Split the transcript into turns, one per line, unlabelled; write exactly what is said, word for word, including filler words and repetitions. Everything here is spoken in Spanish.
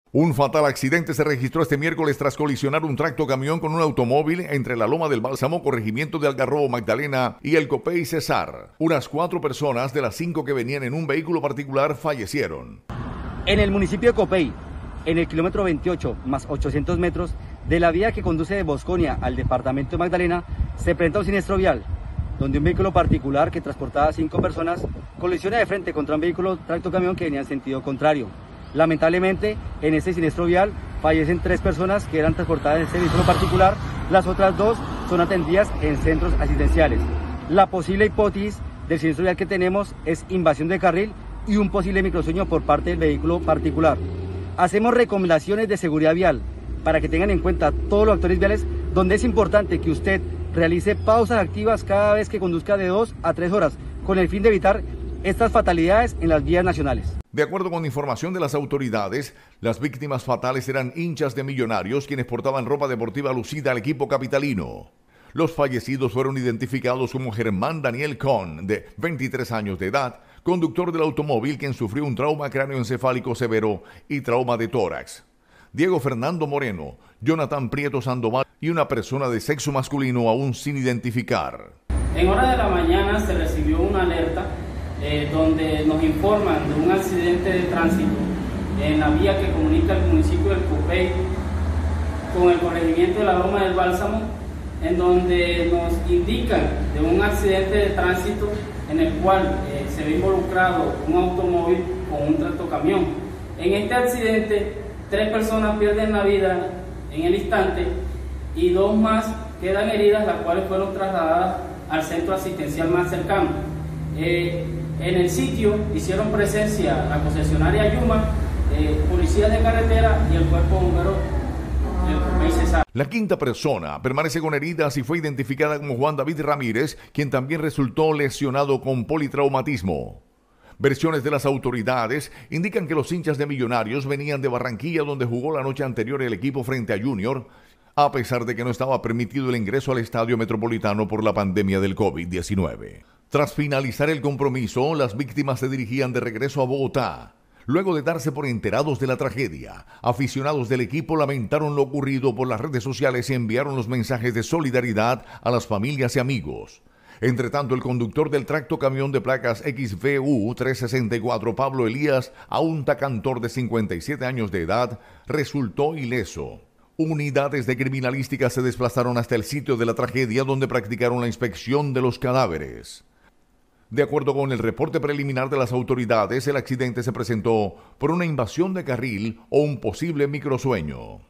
Un fatal accidente se registró este miércoles tras colisionar un tractocamión con un automóvil entre la Loma del Bálsamo, corregimiento de Algarrobo, Magdalena, y el Copey Cesar. Unas cuatro personas de las cinco que venían en un vehículo particular fallecieron.
En el municipio de Copey, en el kilómetro veintiocho más ochocientos metros de la vía que conduce de Bosconia al departamento de Magdalena, se presenta un siniestro vial, donde un vehículo particular que transportaba a cinco personas colisiona de frente contra un vehículo tractocamión que venía en sentido contrario. Lamentablemente, en este siniestro vial fallecen tres personas que eran transportadas en este vehículo particular. Las otras dos son atendidas en centros asistenciales. La posible hipótesis del siniestro vial que tenemos es invasión de carril y un posible microsueño por parte del vehículo particular. Hacemos recomendaciones de seguridad vial para que tengan en cuenta todos los actores viales, donde es importante que usted realice pausas activas cada vez que conduzca de dos a tres horas, con el fin de evitar estas fatalidades en las vías nacionales.
De acuerdo con información de las autoridades, las víctimas fatales eran hinchas de Millonarios quienes portaban ropa deportiva lucida al equipo capitalino. Los fallecidos fueron identificados como Germán Daniel Cohn, de veintitrés años de edad, conductor del automóvil, quien sufrió un trauma cráneoencefálico severo y trauma de tórax. Diego Fernando Moreno, Jonathan Prieto Sandoval y una persona de sexo masculino aún sin identificar.
En horas de la mañana se recibió una alerta eh, donde nos informan de un accidente de tránsito en la vía que comunica el municipio del Copey con el corregimiento de la Loma del Bálsamo, en donde nos indican de un accidente de tránsito en el cual eh, se ve involucrado un automóvil con un tractocamión. En este accidente, tres personas pierden la vida en el instante y dos más quedan heridas, las cuales fueron trasladadas al centro asistencial más cercano. Eh, en el sitio hicieron presencia la concesionaria Yuma, eh, policías de carretera y el cuerpo bombero del Copey Cesar.
La quinta persona permanece con heridas y fue identificada como Juan David Ramírez, quien también resultó lesionado con politraumatismo. Versiones de las autoridades indican que los hinchas de Millonarios venían de Barranquilla, donde jugó la noche anterior el equipo frente a Junior, a pesar de que no estaba permitido el ingreso al estadio metropolitano por la pandemia del COVID diecinueve. Tras finalizar el compromiso, las víctimas se dirigían de regreso a Bogotá. Luego de darse por enterados de la tragedia, aficionados del equipo lamentaron lo ocurrido por las redes sociales y enviaron los mensajes de solidaridad a las familias y amigos. Entre tanto, el conductor del tractocamión de placas X V U trescientos sesenta y cuatro, Pablo Elías Aunta Cantor, de cincuenta y siete años de edad, resultó ileso. Unidades de criminalística se desplazaron hasta el sitio de la tragedia, donde practicaron la inspección de los cadáveres. De acuerdo con el reporte preliminar de las autoridades, el accidente se presentó por una invasión de carril o un posible microsueño.